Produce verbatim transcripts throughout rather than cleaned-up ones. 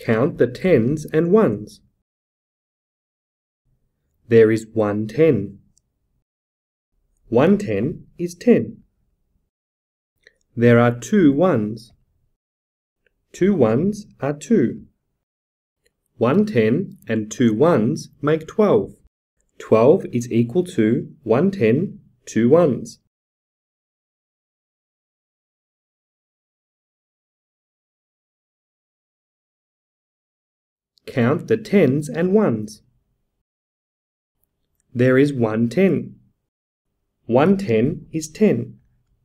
Count the tens and ones. There is one ten. One ten is ten. There are two ones. Two ones are two. One ten and two ones make twelve. Twelve is equal to one ten, two ones. Count the tens and ones. There is one ten. One ten is ten.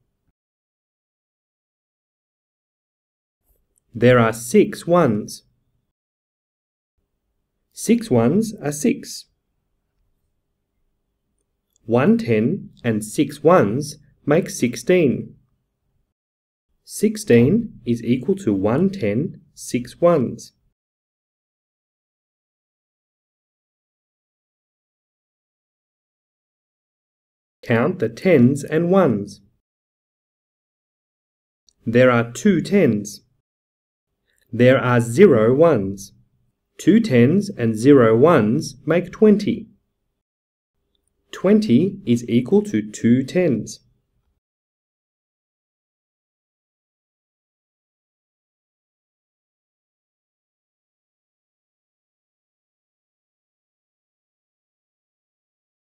There are six ones. Six ones are six. One ten and six ones make sixteen. Sixteen is equal to one ten, six ones. Count the tens and ones. There are two tens. There are zero ones. Two tens and zero ones make twenty. Twenty is equal to two tens.